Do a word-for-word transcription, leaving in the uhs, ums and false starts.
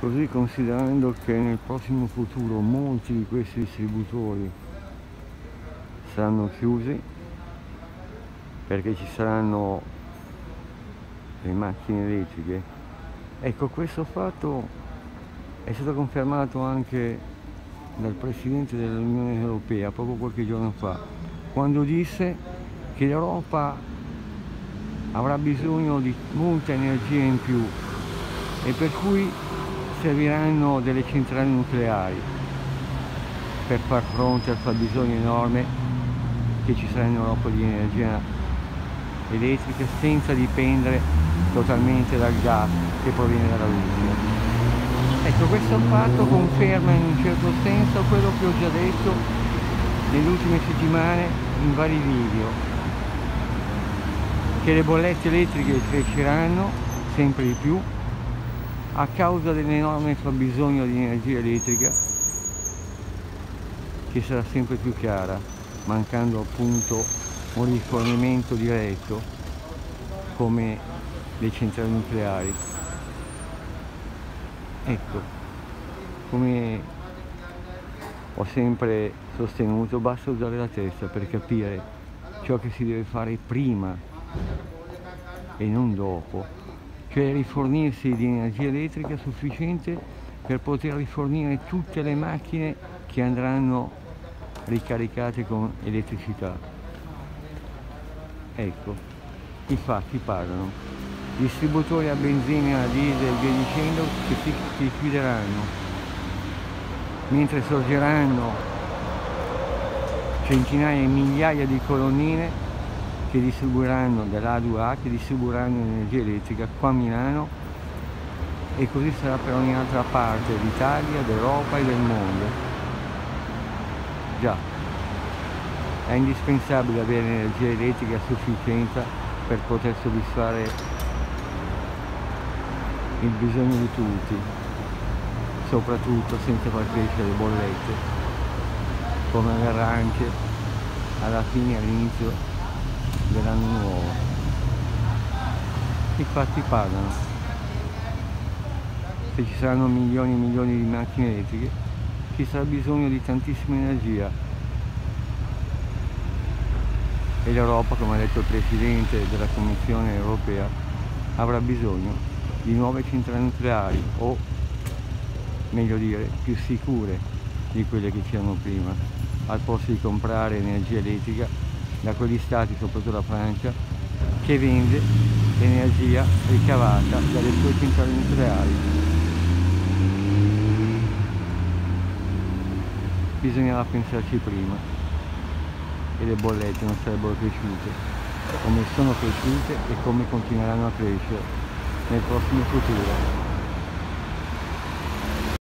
Così, considerando che nel prossimo futuro molti di questi distributori saranno chiusi perché ci saranno le macchine elettriche, ecco, questo fatto è stato confermato anche dal Presidente dell'Unione Europea proprio qualche giorno fa, quando disse che l'Europa avrà bisogno di molta energia in più e per cui serviranno delle centrali nucleari per far fronte al fabbisogno enorme che ci sarà in Europa di energia elettrica, senza dipendere totalmente dal gas che proviene dalla Russia. Ecco, questo fatto conferma in un certo senso quello che ho già detto nelle ultime settimane in vari video, che le bollette elettriche cresceranno sempre di più a causa dell'enorme fabbisogno di energia elettrica che sarà sempre più cara, mancando appunto un rifornimento diretto come le centrali nucleari. Ecco, come ho sempre sostenuto, basta usare la testa per capire ciò che si deve fare prima e non dopo, cioè rifornirsi di energia elettrica sufficiente per poter rifornire tutte le macchine che andranno ricaricate con elettricità. Ecco, i fatti parlano. Distributori a benzina, a diesel e via dicendo che si, si chiuderanno, mentre sorgeranno centinaia e migliaia di colonnine che distribuiranno dell'A due A, che distribuiranno energia elettrica qua a Milano, e così sarà per ogni altra parte d'Italia, d'Europa e del mondo. Già, è indispensabile avere energia elettrica a sufficienza per poter soddisfare il bisogno di tutti, soprattutto senza far crescere le bollette, come avverrà anche alla fine, all'inizio dell'anno nuovo. I fatti parlano. Se ci saranno milioni e milioni di macchine elettriche, ci sarà bisogno di tantissima energia, e l'Europa, come ha detto il Presidente della Commissione Europea, avrà bisogno di nuove centrali nucleari, o meglio dire più sicure di quelle che c'erano prima, al posto di comprare energia elettrica da quegli stati, soprattutto la Francia, che vende energia ricavata dalle sue centrali nucleari. Bisognava pensarci prima e le bollette non sarebbero cresciute come sono cresciute e come continueranno a crescere nel prossimo futuro.